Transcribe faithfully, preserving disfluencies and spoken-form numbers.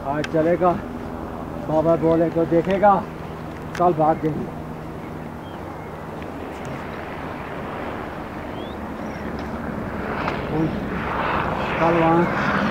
आज चलेगा, बाबा बोले तो देखेगा, कल भाग देंगे। कल वहाँ